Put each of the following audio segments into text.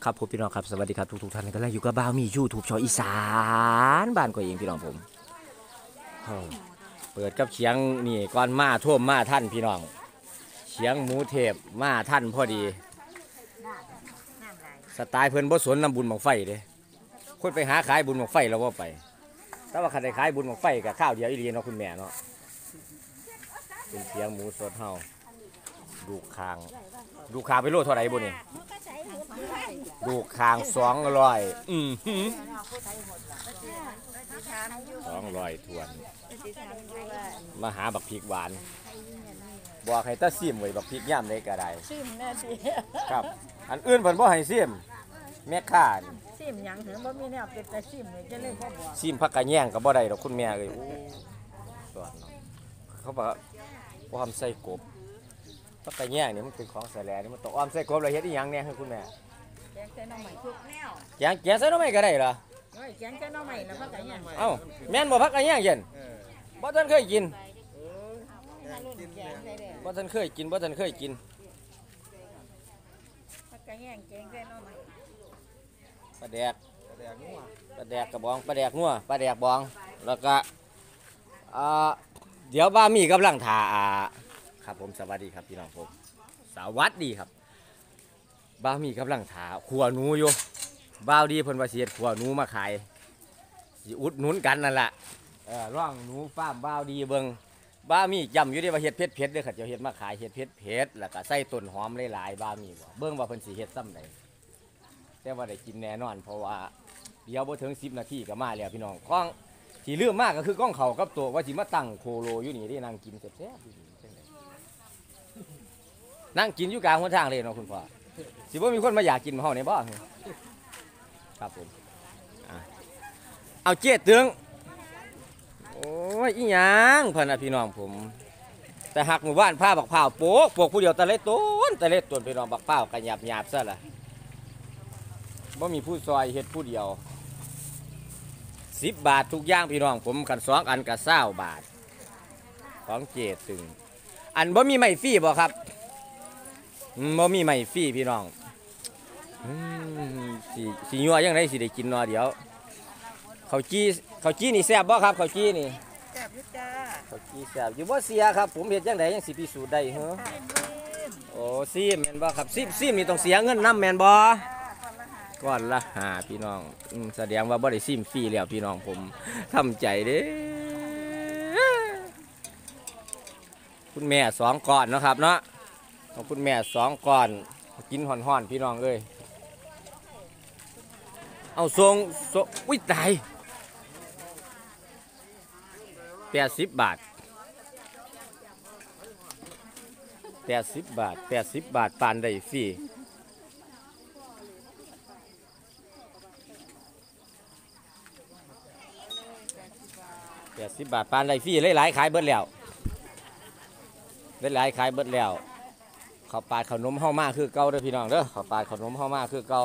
ครับผมพี่น้องครับสวัสดีครับทุกท่านก็แล้วอยู่กับบ่าวมียูทูบชออีสานบ้านก็เองพี่น้องผมเปิดกับเสียงนี่ก่อนมาท่วมมาท่านพี่น้องเสียงหมูเทพมาท่านพอดีสไตล์เพิ่นบ่สนนำบุญบังไฟเด้คนไปหาขายบุญบังไฟเราว่าไปแต่ว่าคันได้ขายบุญบังไฟกับข้าวเดียวอีหลีเนาะคุณแม่เนาะเป็นเสียงหมูสดเฮาดูคางไปโลเท่าไหร่บุญนี่ดูคาง200200ทวนมาหาบักพริกหวานบอกให้ตาซิมไว้บักพริกย่ำได้ก็ได้ซิมแน่สิครับอันอื่นเพิ่นบ่ให้ซิมแม่ค้าซิมหยังถึงบ่มีแนวเป็นแต่ซิมเลยจะเลยบ่บอกซิมผักกะแยงก็บ่ได้ดอกคุณแม่เอ้ยโอ้สอนเนาะเขาบอกว่าทำใส่กบผักกะแยงนี่มันเป็นของแสลงนี่มันต้องอ้อมใส่กบแล้วเฮ็ดอีหยังแน่คือคุณแม่แกงใส่หน่อไม้ทุกแนวแกงใส่หน่อไม้ก็ได้เหรอแกงใส่หน่อไม้นะผักกะแยงเอ้าแม่นบ่ผักกะแยงเย็นบ่ทันเคยกินบ่ทันเคยกินผักกะแยงแกงใส่หน่อไม้ปลาแดกกระบองปลาแดกงัวปลาแดกบองแล้วก็เดี๋ยวบ้ามีกำลังถ่าครับผมสวัสดีครับพี่น้องผมสวัสดีครับบ้ามีกำลังถ่าขัวหนูอยู่บ้าวดีเพิ่นว่าสิเฮ็ดขัวหนูมาขายสิอุดหนุนกันนั่นแหละร่องหนูฟาร์มบ้าวดีเบิ่งบ้ามีจำอยู่ได้ว่าเฮ็ดเผ็ดเด้อครับเจ้าเฮ็ดมาขายเฮ็ดเผ็ดแล้วก็ใส่ต้นหอมหลายๆบ้ามีบ่เบิ่งว่าเพิ่นสิเฮ็ดซ้ำใดแต่ว่าได้กินแน่นอนเพราะว่าเดี๋ยวบ่ถึง10 นาทีก็มาแล้วพี่น้องก้องที่ลืมมากก็คือก้องเขากับตัวว่าสิมาตั้งโคโลอยู่นี่ที่นั่งกินแซ่บๆนั่งกินอยู่กลางหนทางเลยเนาะคุณพ่อสิบ่มีคนมาอยากกินเฮาในบ่ครับผมเอาเจี๊ยดตึงโอ้ยอีหยังเพิ่นน่ะพี่น้องผมแต่หักหมู่บ้านผ้าบักพร้าวโป๊กผู้เดียวตะเล็ดต้นพี่น้องบักพร้าวก็หยาบซะล่ะบ่มีผู้ซอยเฮ็ดผู้เดียว10 บาททุกอย่างพี่น้องผมกัน2 อันก็20 บาทของเจตึงอันบ่มีไม้ฟรีบ่ครับบ่มีไม้ฟรีพี่น้องสิยัวยังไงสิได้กินนอเดี๋ยวข้าวจี้นี่แซ่บบ่ครับข้าวจี้นี่แซ่บอยู่จ้าข้าวจี้แซ่บอยู่บ่เสียครับผมเฮ็ดจังไดยังสิพิสูจน์ได้เหรอโอ้ซิมแม่นบ่ครับซิมนี่ต้องเสียเงินนำแม่นบ่ก้อนละ5พี่น้องแสดงว่าบ่ได้ซิมฟรีแล้วพี่น้องผมทำใจเด้คุณแม่2 ก้อนเนาะครับเนาะของคุณแม่2 ก้อนกินห่อนๆพี่น้องเอ้ยเอาส่งอุ้ยตาย80 บาทปานได้ฟรี80 บาทปานได้ฟรีหลายๆขายเบิดแล้วข้าวปาดขนมเฮามาคือเก่าเด้อพี่น้องเด้อข้าวปาดขนมเฮามาคือเก่า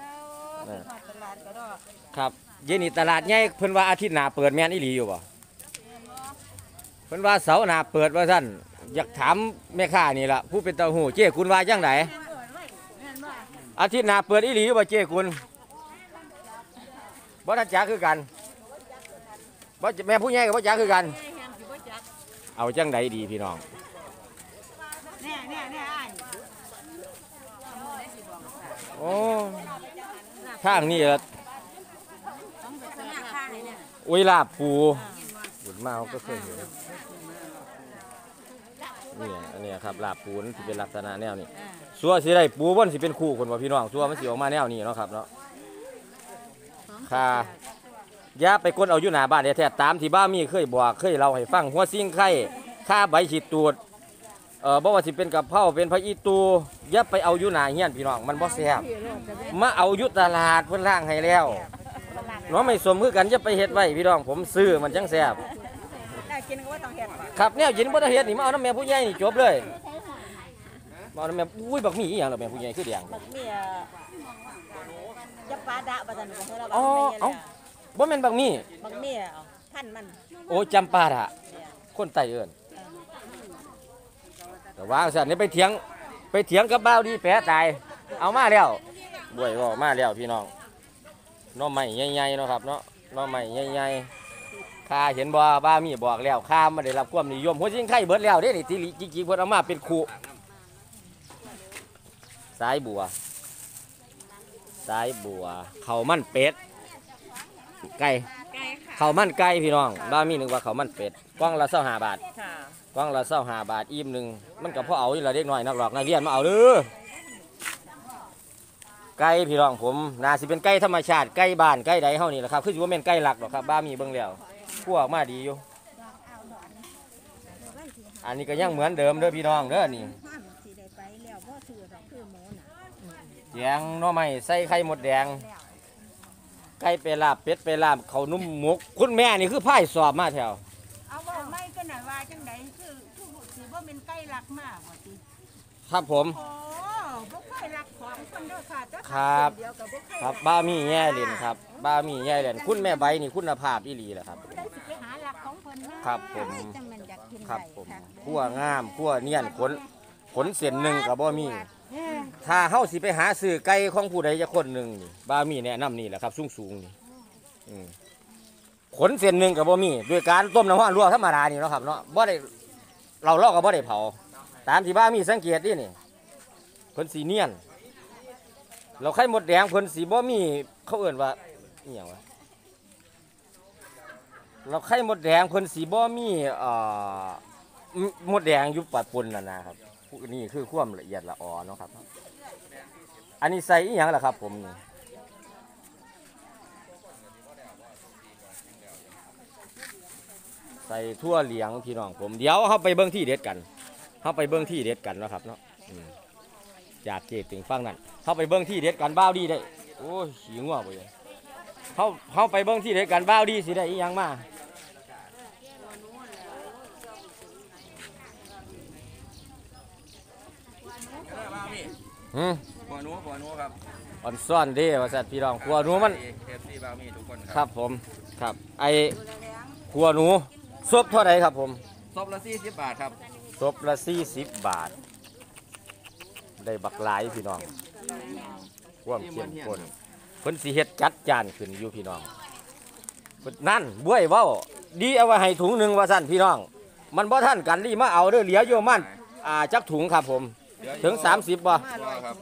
ครับเย็นนี้ตลาดใหญ่เพิ่นว่าอาทิตย์หน้าเปิดแม่นอีหลีอยู่บ่เพิ่นว่าเสาร์หน้าเปิดว่าซั่นอยากถามแม่ค้านี่ล่ะผู้เป็นเต้าหู้เจ้คุณว่าจังไดอาทิตย์หน้าเปิดอีหลีบ่เจ้คุณบ่ทันจักคือกันบ่แม่ผู้ใหญ่ก็บ่จักคือกันเอาจังไดดีพี่น้องโอ้ข้างนี่ละอุ้ยลาบปูบุญมาเขาก็เคยเห็นนี่อันนี้ครับลาบปูนั่นที่เป็นลักษณะแนวนี้ซัวสิได้ปูบนสิเป็นคู่คนว่าพี่น้องซัวมันสิออกมาแนวนี้เนาะครับเนาะค่ะย่าไปกดเอาอยู่หน้าบ้านแท้ๆตามที่บ้ามีเคยบอกเคยเล่าให้ฟังหัวซิ่งไข่ค่าใบฉีดตูดบ่ว่าสิเป็นกับเผาเป็นพระอีตูอย่าไปเอาอยู่หน้าเฮียนพี่น้องมันบ่แซ่บมาเอาอยู่ตลาดเพิ่นล่างให้แล้วเนาะไม่สมคือกันอย่าไปเฮ็ดไว้พี่น้องผมซื้อมันจังแซ่บกินก็ว่าต้องเฮ็ดครับแนวกินบ่ต้องเฮ็ดนี่มาเอาน้ำแม่ผู้ใหญ่นี่จบเลยมาเอาน้ำแม่อุ้ยบักมีอีหยังล่ะแม่ผู้ใหญ่คือแดงบักมีจะปลาดะบ่ซั่นก็เราเอ้าบ่แม่นบักมีพันมันโอ้จำปาดะคนใต้เอิ้นแต่ว่าซั่นนี่ไปเถียงกับบ่าวดีแปะตายเอามาแล้วบวยว่ามาแล้วพี่น้องหน้อใหม่ใหญ่ๆเนาะครับเนาะหน้อใหม่ใหญ่ๆข้าเห็นบ่บ้ามีบอกแล้วข้ามาได้รับความนิยมหัวจิงไข่เบิดแล้วเด้นี่ที่จิกๆเพิ่นเอามาเป็นคู่สายบัวข้าวมันเป็ดไก่ข้าวมันไก่พี่น้องบ้ามีนึกว่าข้าวมันเป็ดกล่องละ25 บาทค่ะกล่องละ25 บาทอิ่มหนึงมันก็พอเอาอยู่ละเด็กน้อยนักหลอกนักเรียนมาเอาเด้อไก่พี่น้องผมน่าสิเป็นไก่ธรรมชาติไก่บ้านไก่ใดเฮานี่แหละครับคือสิว่าแม่นไก่หลักหรอกครับบ้ามีเบิ่งแล้วพวกมาดีอยู่อันนี้ก็ยังเหมือนเดิมเด้อพี่น้องเด้อนี่ห้ามสิได้ไปแล้วบ่ซื้อดอกคือหมูน่ะแยงหน่อไม้ใส่ไข่มดแดงไก่ไปลาบเป็ดไปลาบเขาวนุ่มหมกคุณแม่นี่คือพายสอบมาแถวเอาบ่ไม่ก็น่ะว่าจังไดคือสิบ่แม่นไก่รักมาบ่ติครับผมโอ้บ่เคยรักของคนเด้อค่ะแต่ครับเดียวก็บ่เคยครับบ้ามีแย่เล่นครับบ้ามีแย่เล่นคุณแม่ใบนี่คุณภาพอีหลีแหละครับได้สิไปหารักของเพิ่นนะครับผมจังมันอยากกินครับได้ผมค่ะขั้วงามขั้วเนียนขนเส้นหนึ่งกับบ่มี ถ้าเฮาสิไปหาซื้อไก่ของผู้ใดจะคนหนึ่งนี่บ้ามีแนะนำนี่แหละครับสูงนี่อืมขนเส้นหนึ่งกับบ่มีด้วยการต้มน้ำร้อนลวกธรรมดานี่เนาะครับเนาะบ่ได้เราลอกกับบ่ได้เผาตามที่บ้ามีสังเกตนี่เพิ่นสีเนียนเราไข่มดแดงเพิ่นสีบ่มีเขาเอิ่นว่าอีหยังวะเราไข่มดแดงเพิ่นสีบ่มีมดแดงอยู่ปะปนนะครับนี่คือความละเอียดละออเนาะครับอันนี้ใส่อีหยังล่ะครับผมนี่ใส่ทั่วเหลียงพี่น้องผมเดี๋ยวเขาไปเบิ้งที่เด็ดกันเขาไปเบิ้งที่เด็ดกันเนาะครับเนาะจากเกตถึงฟังนั่นเขาไปเบิ้งที่เด็ดกันบ้าวดีได้โอ้ยขี้ง่วงไปเลยเขาไปเบิ้งที่เด็ดกันบ้าวดีสิได้อีหยังมาหัวหนูครับอ่อนซ่อนเด้ว่าสัตว์พี่น้องขัวหนูมันเอฟซีบามีทุกคนครับผมครับไอขัวหนูซบเท่าไหร่ครับผมซบละ40 บาทครับซบละ40 บาท ได้บักหลายพี่น้องความเข้มข้นเพิ่นสิเฮ็ดจัดจานขึ้นอยู่พี่น้องเพิ่นนั่นบ้วยเว้าดีเอาไว้ให้ถุงหนึงว่าซั่นพี่น้องมันบ่ทันกันรีมาเอาเด้อเหลืออยู่มันจักถุงครับผมถึง30บ่ครับ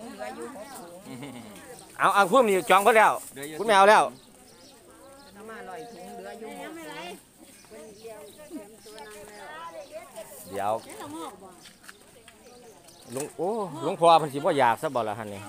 เอาพุ่มนี่จองเพิ่นแล้วคุณแม่เอาแล้วน้ำมาลอยถุงเหลืออยู่เดี๋ยวหลวงพ่อเพิ่นสิบ่อยากซะบ่ล่ะหั่นนี่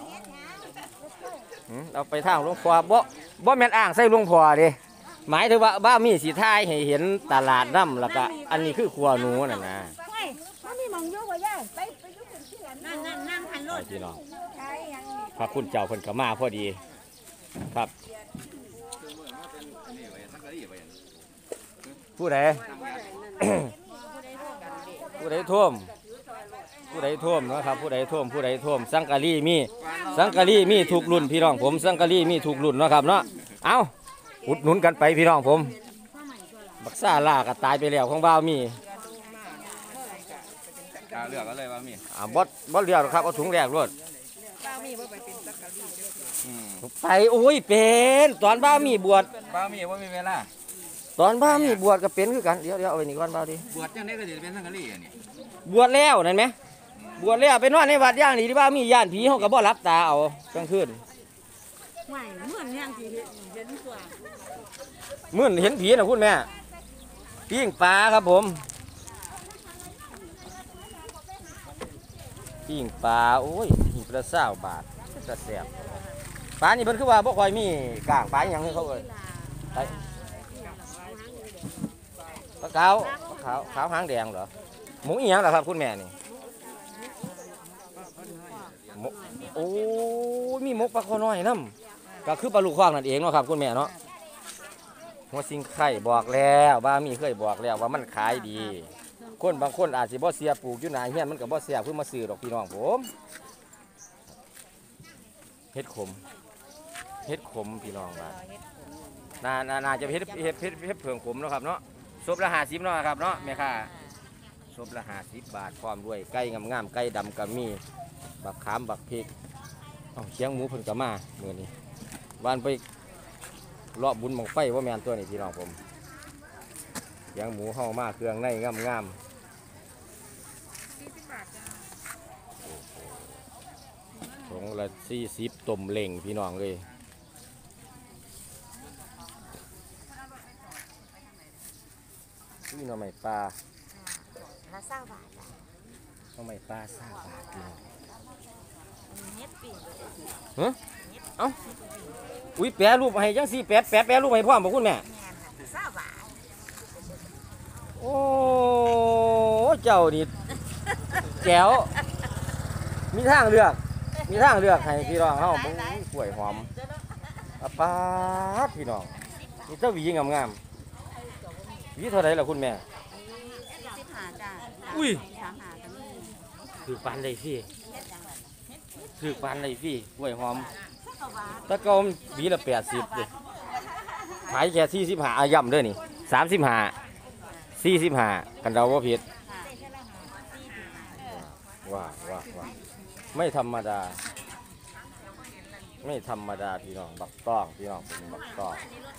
เอาไปทางหลวงพ่อบ่แม่นอ้างใส่หลวงพ่อเด้หมายถึงว่าบ้ามีสิทายให้เห็นตลาดน้ำแล้วก็อันนี้คือครัวหนูน่ะนะเฮ้ยมันมีหมองอยู่บ่ย่าไปอยู่เป็นที่นั่นหันรไปถพี่น้องไก่ยังพระคุณเจ้าเพิ่นก็มาพอดีครับผู้ใด ผู้ใดท่วมเนาะครับผู้ใดท่วมสังกะรีมีทุกรุ่นพี่น้องผมสังกะรีมีทุกรุ่นเนาะครับเนาะเอาอุดหนุนกันไปพี่น้องผมบักซ่าล่าก็ตายไปแล้วของบ่าวมีเลือกกันเลยบามีบ่เรียกหรอกครับเอาถุงแรกรวดป้ามีบ่ไปเป็นสักกะรีไปโอ้ยเป็นตอนบ่าวมีบวชบามีว่ามีเวลาตอนบ่าวมีบวชก็เป็นคือกันเดี๋ยวเอาไว้นี่ก่อนบ่าวดิบวชจังได้ก็จะเป็นสังกะรีอันนี้บวชแล้วนั่นไหมบวชแล้วไปนอนในวัดย่างนี่ที่บ่าวมีย่านผีเขาก็บ่รับตาเอากลางคืนไม่เหมือนยังสิเห็นกว่ามื่นเห็นผีนะคุณแม่ปิ้งปลาครับผมปิ้งปลาโอ้ยหิบละ20 บาทจะแซ่บปลานี่เพิ่นคือว่าบ่ค่อยมีกางปลาอหย่างให้เขาเอ้ยไปปลาขาวหางแดงเหรอหมูอีหยังล่ะครับคุณแม่นี่หมูโอ้ยมีหมกปลาคอน้อยน้ำก็คือปลาลูกคว้างนั่นเองเนาะครับคุณแม่เนาะหัวสิงไข่บอกแล้วบ้ามีเคยบอกแล้วว่ามันขายดีคนบางคนอาจสิบ่เสียปลูกอยู่หน้าเฮียนมันก็บ่เสียเพื่อมาซื้อดอกพี่น้องผมเฮ็ดขมพี่น้องว่าน่าจะเฮ็ดเพิ่งขมเนาะครับเนาะซบละ50เนาะครับเนาะแม่ค้าซบละ50 บาทพร้อมด้วยไก่งามๆไก่ดำก็มีบักขามบักพริกเอาเคียงหมูเพิ่นก็มามื้อนี้วานไปเลาะบุญบังไฟว่าแม่นตัวนี้พี่น้องผมเคียงหมูเฮามาเครื่องในงามๆถุงละ40ต้มเล่งพี่น้องเลยนี่หน่อไม้ปลาละ20 บาทจ้ะหน่อไม้ปลา20 บาทพี่น้องเฮ็ดปิ้งฮะเอ้าอุ้ยแปรรูปให้จังสิแปรรูปให้พร้อมบ่คุณแม่แม่นน่ะ20 บาทโอ้เจ้านี่แก้วมีทางเลือกให้พี่น้องเฮาบ่กล้วยหอมอะปาดพี่น้องนี่เจ้าหวีงามๆหวีเท่าไหร่ล่ะคุณแม่ 45จ้าอุ้ย 35ก็มีถือปานได้พี่ถือปานได้พี่กล้วยหอมแตะเกาหวีละ80เด้ขายแค่45อ่ะย่ำเด้อนี่35 45กันเราบ่ผิดว้าไม่ธรรมดาพี่น้องบักต้องพี่น้องเป็นบักต้อง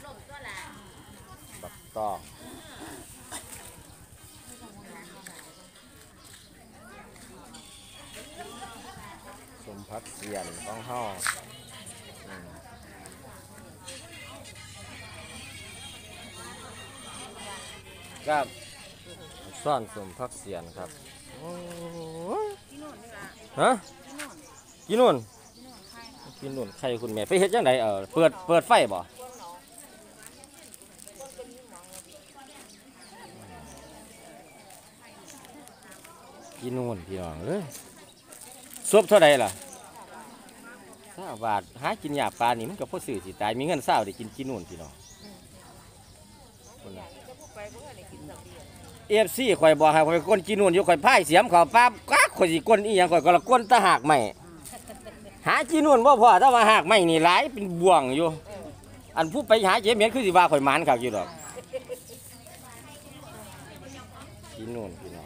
สมพักเสียนต้องเฮาครับซ่อนสมพักเสียนครับฮะกินนู่นใครคุณแม่ไปเฮ็ดจังไดเปิดไฟบ่กินนู่นพี่น้องเลยซบเท่าใดล่ะ20 บาทหากินหยาปลานี่มันก็พอซื้อสิตายมีเงิน20ได้กินนู่นพี่น้องFC ข่อยบอกให้ข่อยก้นกินนู่นอยู่ข่อยพายเสียมเขาป้ากักข่อยสิก้นอีหยังข่อยก็ละก้นตะหากใหม่หากินนู่นบ่พอถ้าว่าหากใหม่นี่หลายเป็นบ่วงอยู่อันผู้ไปหาเจ็บเหม็นคือสิว่าข่อยหมานคักอยู่ดอกกินนู่นพี่น้อง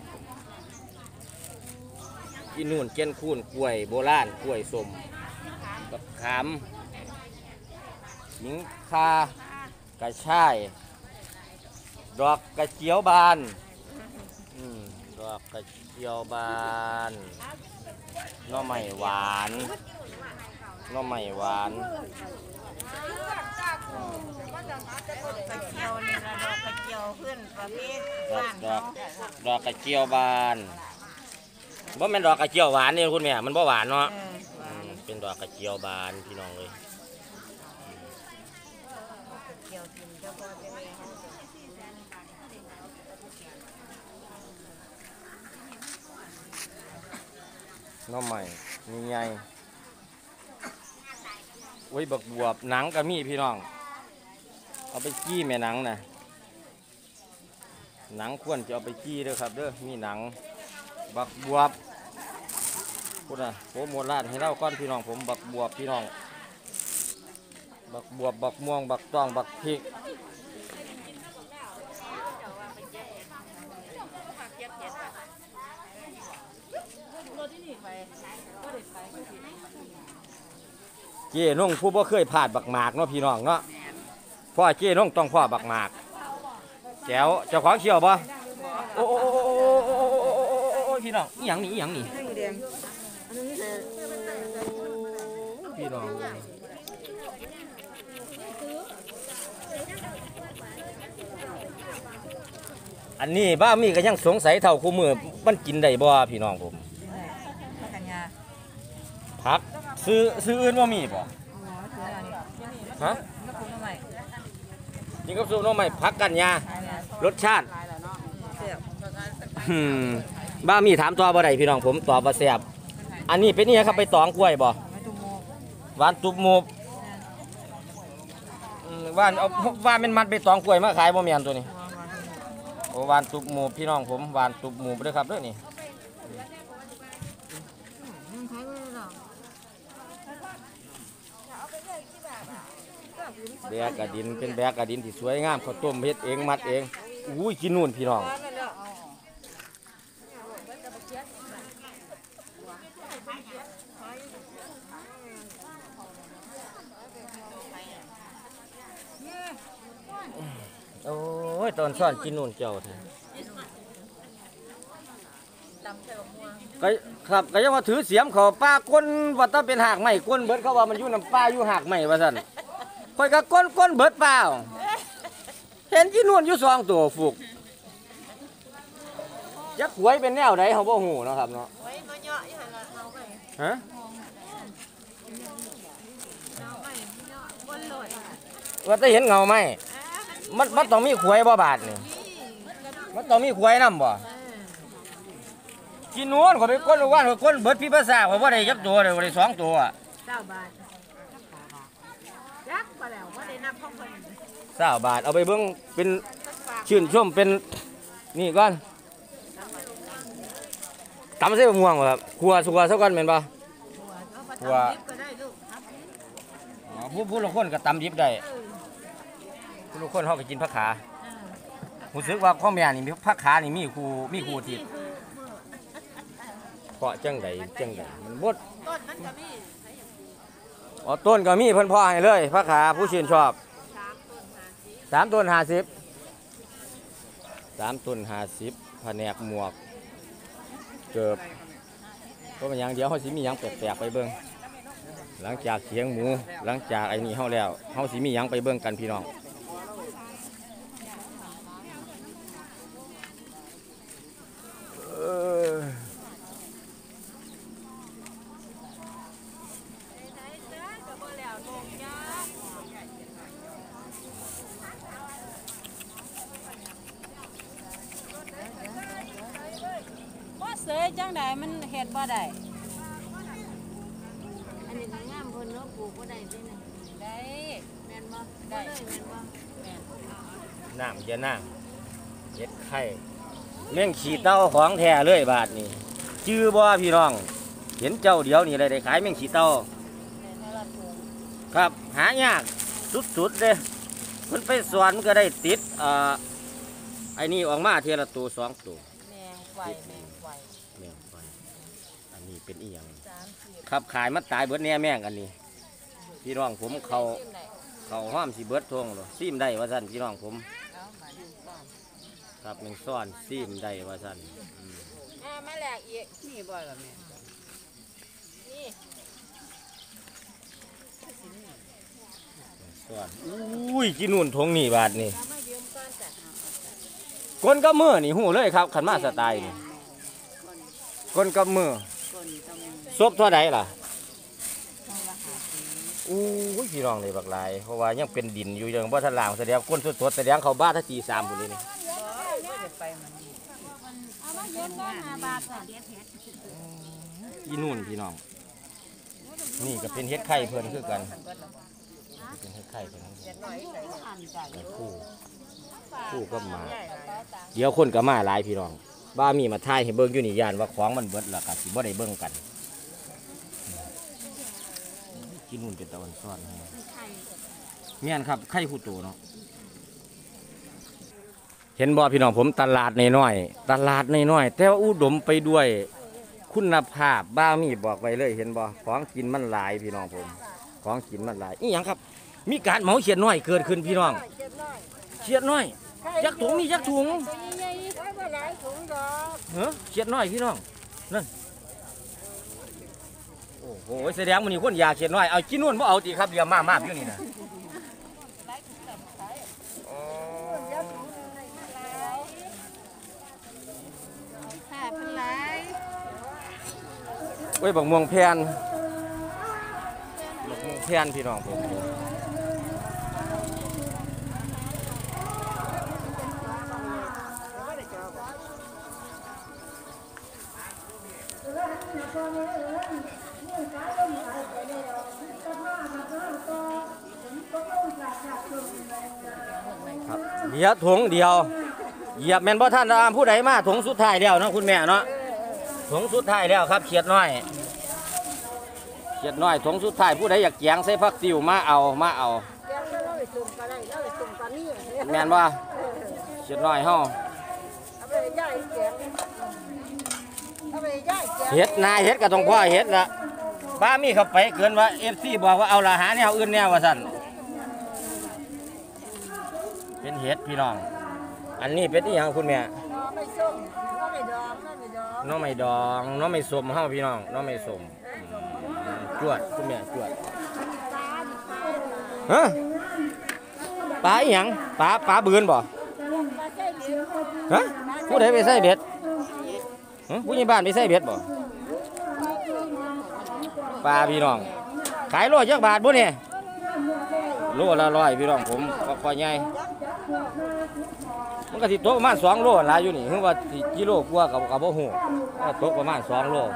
กินนู่นเก้นคูนกล้วยโบราณกล้วยส้มบักขามหญิงคากระชายดอกกระเจียวบานดอกกระเจียวบานหน่อไม้หวานกระเจียวนี่ละดอกกระเจียวขึ้นประเภทบ้านเขาดอกกระเจียวบานบ่แม่นดอกกระเจียวหวานนี่คุณแม่มันบ่หวานเนาะเป็นดอกกระเจียวบานพี่น้องเลยเจียวกินเจ้าพ่อเจ้าแม่เขาหน่อไม้มีใหญ่โอ้ยบักบวบหนังก็มีพี่น้องเอาไปจี้แม่หนังนะหนังควรจะเอาไปจี้เด้อครับเด้อมีหนังบักบวบพูดนะโปรโมทร้านให้เล่าก้อนพี่น้องผมบักบวบพี่น้องบักบวบบักม่วงบักตองบักพริกเจ้น้องผู้บ่เคยพลาดบักหมากเนาะพี่น้องเนาะพ่อเจ้น้องต้องพ่อบักหมากแจ๋วเจ้าของเขียวบ่โอ้พี่น้องอีหยังนี่พี่น้องอันนี้บ้ามีก็ยังสงสัยเท่าคู่มือมันกินได้บ่พี่น้องผมพักซื้ออื่นว่ามีป่ะฮะนี่ก็ซื้อน้องใหม่พักกันยารสชาติบ้ามีถามตัวบ่ได้พี่น้องผมตอบว่าแซ่บอันนี้เป็นนี่ครับไปตองกล้วยบ่หวานตุบมูบหวานเอาว่าเป็นมัดไปตองกล้วยมาขายบ่แม่นตัวนี้โอ้หวานตุบมูบพี่น้องผมหวานตุบมูบด้วยครับเด้อนี่แบกกระดินเป็นแบกกระดินที่สวยงามเขาต้มเฮ็ดเองมัดเองอุ้ยกินนู่นพี่น้องยตอนซ่อนกินนู่นเจ้าแท้ก็ครับก็ยังว่าถือเสียมเขาป้าก้นว่าต้องเป็นหากไม้ก้นเบิดเขาว่ามันอยู่น้ำป้าอยู่หากไม้ว่าซั่นค่อยก็ก้นเบิดเปล่าเห็นกินนู่นอยู่2ตัวฟุกยักหวยเป็นแนวใดเขาบ่ฮู้เนาะครับเนาะไว้มาเยาะอยู่หั่นล่ะเอาไปฮะว่าจะเห็นเงาไหมมันต้องมีขวยบ่บาทนี่มันต้องมีขวยน้ำบ่กินนู้นเขาไปก้นว่านเขาก้นเบิดพี่ภาษาเขาว่าได้ยักตัวเลยว่าได้2ตัว 9 บาทยักมาแล้วบ่ได้นับของเพิ่น 20 บาทเอาไปเบิ่งเป็นชื่นชมเป็นนี่ก่อนตำใส่บะม่วงบ่ครับครัวสักก่อนแม่นบ่ครัวผู้ละคนก็ตำดิบได้ผู้ละคนเขาก็กินผักขารู้สึกว่าข้อแม่นี่มีผักขานี่มีครูทิศเพราะจังใดมันบดต้นมันก็มีอ๋อต้นก็มีเพิ่นพ่อให้เลยผักขาผู้ชื่นชอบ3 ต้น 50 3 ต้น 50แผนกหมวกเกือบก็เป็นอย่างเดียวเขาสิมีอย่างแปลกๆไปเบิ่งหลังจากเขียงหมูหลังจากไอ้นี่เฮาแล้วเฮาสิมีหยังไปเบิ่งกันพี่น้องบ่เสยจังไดมันเฮ็ดบ่ได้อันนี้ก็งามเพิ่นเนาะปลูกบ่ได้เลยนะได้แม่นบ่ได้แม่นบ่แม่นน้ำเย็นน้ำเฮ็ดไข่แม่งขี้เต้าของแท้เลยบาทนี่จื้อบ่พี่น้องเห็นเจ้าเดียวนี่เลยได้ขายแม่งขี้เต้าครับหายากสุดๆเลยเพิ่นไปสอนก็ได้ติดไอ้นี่ออกมาเทียละตัว2 ตัวแม่งไฟแม่งไฟอันนี้เป็นอีหยังครับขายมันตายเบิดแน่แม่งอันนี้พี่น้องผมเขาห้อมสิเบิดทงหรอซีมได้ว่าซั่นพี่น้องผมครับแม่งซ่อนซีมได้ว่าซั่นมาแลกอีกนี่บ่ล่ะแม่นี่ซ่อนอุ้ยกินนู่นทงนี่บาทนี่ก้นกับมือนี่หูเลยครับขันมาสไตล์นี่ก้นกับมือซบเท่าไหร่ล่ะอู้ยพี่น้องเลยบักลายเพราะว่ายังเป็นดินอยู่ยังบ่ทันล่างแสดงก้นสดๆแสดงเขาบ้าถ้าตี3พุ่นเลยนี่กินนู่นพี่น้องนี่ก็เป็นเฮ็ดไข่เพิ่นคือกันเป็นเฮ็ดไข่เพิ่นคู่ก็มาเดี๋ยวคนก็มาหลายพี่น้องบ้ามีมาถ่ายให้เบิ่งอยู่นี่ย่านว่าของมันเบิดแล้วก็สิบ่ได้เบิ่งกันกินนู่นเป็นตะวันซ้อนแม่นครับไข่ผู้โตเนาะเห็นบ่พี่น้องผมตลาดน้อยๆแต่ว่าอุดมไปด้วยคุณภาพบ้ามีบอกไว้เลยเห็นบ่ของกินมันหลายพี่น้องผมของกินมันหลายอีหยังครับมีการเหมาเขียดน้อยเกิดขึ้นพี่น้องเขียดน้อยยักถุงมียักถุงเขียดน้อยพี่น้องนั่นโอ้โหแสดงมันนี่คนอยากเขียดน้อยเอากินนู่นบ่เอาตีครับเดี๋ยวมาอยู่นี่นะเว้ยบักม่วงแพนพี่น้องผมครับเดี๋ยวถุงเดียวเหยียบแม่นบ่ท่านผู้ใดมาถุงสุดท้ายแล้วเนาะคุณแม่เนาะถุงสุดท้ายแล้วครับเขียดน้อยถุงสุดท้ายผู้ใดอยากแกงใส่ผักติ๋วมาเอาแม่นบ่เขียดน้อยเฮาเฮ็ดนายเฮ็ดก็ต้องพ่อเฮ็ดละบ้ามีเข้าไปเกินว่า FC บอกว่าเอาละหาแนวอื่นแนวว่าซั่นเป็นเฮ็ดพี่น้องอันนี้เป็นอีหยังคุณแม่ไม่ส้มไม่ดองไม่ดองน้องไม่ดองน้องไม่สมเฮาพี่น้องน้องไม่สมจวดคุณแม่จวดฮะปลาอีหยังปลาบืนบ่ฮะผู้ใดไปใส่เบ็ดฮะผู้ใหญ่บ้านไปใส่เบ็ดบ่ปลาพี่น้องขายโลจักบาทบ่เนี่ยโลละ100พี่น้องผมคอใหญ่มันก็สิตกประมาณ2โลหลายอยู่นี่คือว่าสิกิโลกว่ากับบ่ฮู้ก็ตกประมาณ2โล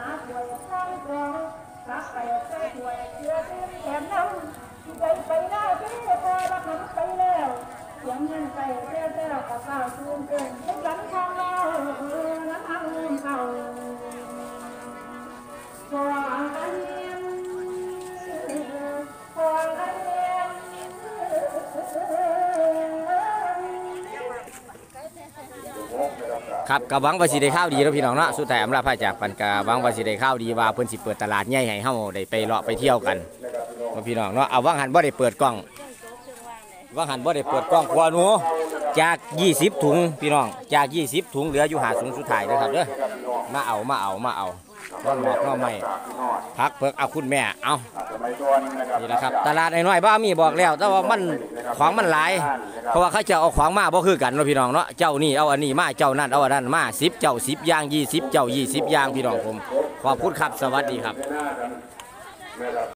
ครับก็หวังว่าสิได้ข้าวดีแล้วพี่น้องเนาะสุดท้ายอำลาพาจากปันกาหวังว่าสิได้ข้าวดีว่าเพิ่นสิเปิดตลาดใหญ่ให้เฮาได้ไปเลาะไปเที่ยวกันเนาะพี่น้องเนาะเอาวังหันบ่ได้เปิดกล้องวังหันบ่ได้เปิดกล้องครัวหนูจาก20ถุงพี่น้องจาก20ถุงเหลืออยู่5ถุงสุดท้ายนะครับเด้อมาเอาน้องหมอกน้องใหม่พักเพิกเอาคุณแม่เอานี่แหละครับตลาดน้อยๆบ้ามีบอกแล้วแต่ว่ามันของมันหลายเพราะว่าเขาจะเอาของมาบ่คือกันเนาะพี่น้องเนาะเจ้านี่เอาอันนี้มาเจ้านั่นเอาอันนั้นมา10เจ้า10อย่าง20เจ้า20อย่างพี่น้องผมขอบคุณครับสวัสดีครับ